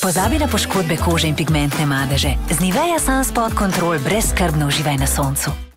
Pozabi na poškodbe kože in pigmentne madeže. Z Nivea Sunspot Control brezskrbno uživaj na soncu.